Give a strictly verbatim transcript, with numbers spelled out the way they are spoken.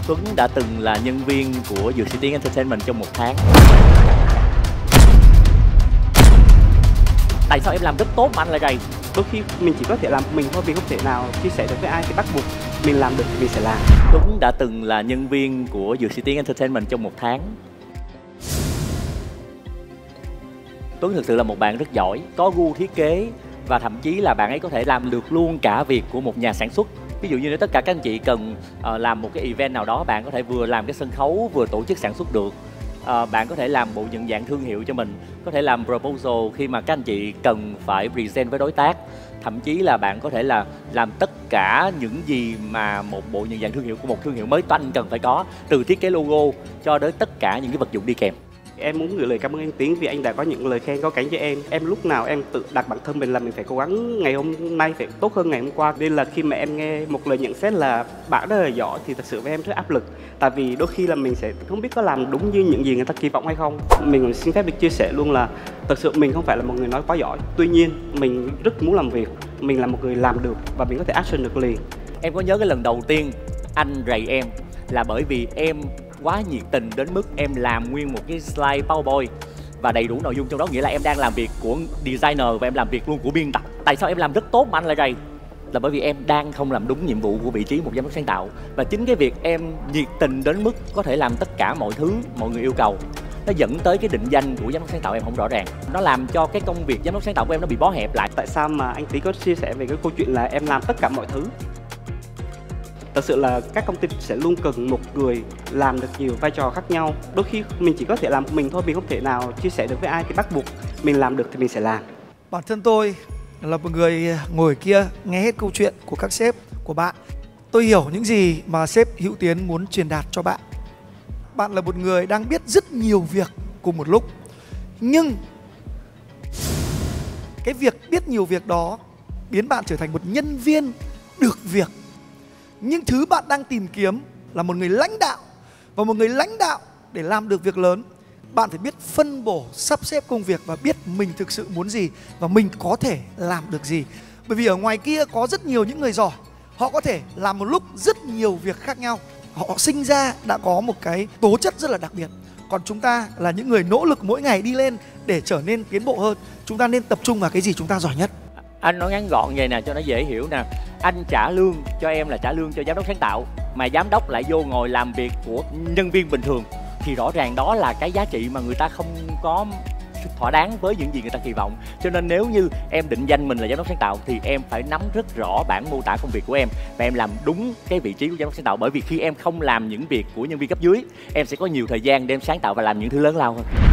Tuấn đã từng là nhân viên của Dược Sĩ Tiến Entertainment trong một tháng. Tại sao em làm rất tốt mà anh lại rầy? Đôi khi mình chỉ có thể làm mình thôi, vì không thể nào chia sẻ được với ai, thì bắt buộc mình làm được thì mình sẽ làm. Tuấn đã từng là nhân viên của Dược Sĩ Tiến Entertainment trong một tháng. Tuấn thực sự là một bạn rất giỏi, có gu thiết kế và thậm chí là bạn ấy có thể làm được luôn cả việc của một nhà sản xuất. Ví dụ như nếu tất cả các anh chị cần uh, làm một cái event nào đó, bạn có thể vừa làm cái sân khấu vừa tổ chức sản xuất được. Uh, bạn có thể làm bộ nhận dạng thương hiệu cho mình, có thể làm proposal khi mà các anh chị cần phải present với đối tác. Thậm chí là bạn có thể là làm tất cả những gì mà một bộ nhận dạng thương hiệu của một thương hiệu mới toanh cần phải có, từ thiết kế logo cho đến tất cả những cái vật dụng đi kèm. Em muốn gửi lời cảm ơn anh Tiến vì anh đã có những lời khen có cánh cho em. Em lúc nào em tự đặt bản thân mình là mình phải cố gắng ngày hôm nay phải tốt hơn ngày hôm qua. Nên là khi mà em nghe một lời nhận xét là bạn rất là giỏi thì thật sự với em rất áp lực. Tại vì đôi khi là mình sẽ không biết có làm đúng như những gì người ta kỳ vọng hay không. Mình xin phép được chia sẻ luôn là thật sự mình không phải là một người nói quá giỏi. Tuy nhiên mình rất muốn làm việc. Mình là một người làm được và mình có thể action được liền. Em có nhớ cái lần đầu tiên anh rầy em là bởi vì em quá nhiệt tình đến mức em làm nguyên một cái slide PowerPoint và đầy đủ nội dung trong đó, nghĩa là em đang làm việc của designer và em làm việc luôn của biên tập. Tại sao em làm rất tốt mà anh lại rầy? Là bởi vì em đang không làm đúng nhiệm vụ của vị trí một giám đốc sáng tạo. Và chính cái việc em nhiệt tình đến mức có thể làm tất cả mọi thứ mọi người yêu cầu, nó dẫn tới cái định danh của giám đốc sáng tạo em không rõ ràng. Nó làm cho cái công việc giám đốc sáng tạo của em nó bị bó hẹp lại. Tại sao mà anh Tí có chia sẻ về cái câu chuyện là em làm tất cả mọi thứ? Thật sự là các công ty sẽ luôn cần một người làm được nhiều vai trò khác nhau. Đôi khi mình chỉ có thể làm mình thôi, mình không thể nào chia sẻ được với ai, thì bắt buộc mình làm được thì mình sẽ làm. Bản thân tôi là một người ngồi kia nghe hết câu chuyện của các sếp của bạn. Tôi hiểu những gì mà sếp Hữu Tiến muốn truyền đạt cho bạn. Bạn là một người đang biết rất nhiều việc cùng một lúc. Nhưng cái việc biết nhiều việc đó biến bạn trở thành một nhân viên được việc. Nhưng thứ bạn đang tìm kiếm là một người lãnh đạo. Và một người lãnh đạo để làm được việc lớn, bạn phải biết phân bổ, sắp xếp công việc và biết mình thực sự muốn gì và mình có thể làm được gì. Bởi vì ở ngoài kia có rất nhiều những người giỏi, họ có thể làm một lúc rất nhiều việc khác nhau. Họ sinh ra đã có một cái tố chất rất là đặc biệt. Còn chúng ta là những người nỗ lực mỗi ngày đi lên để trở nên tiến bộ hơn. Chúng ta nên tập trung vào cái gì chúng ta giỏi nhất. Anh nói ngắn gọn vậy nè cho nó dễ hiểu nè. Anh trả lương cho em là trả lương cho giám đốc sáng tạo, mà giám đốc lại vô ngồi làm việc của nhân viên bình thường, thì rõ ràng đó là cái giá trị mà người ta không có thỏa đáng với những gì người ta kỳ vọng. Cho nên nếu như em định danh mình là giám đốc sáng tạo thì em phải nắm rất rõ bản mô tả công việc của em và em làm đúng cái vị trí của giám đốc sáng tạo. Bởi vì khi em không làm những việc của nhân viên cấp dưới, em sẽ có nhiều thời gian để em sáng tạo và làm những thứ lớn lao hơn.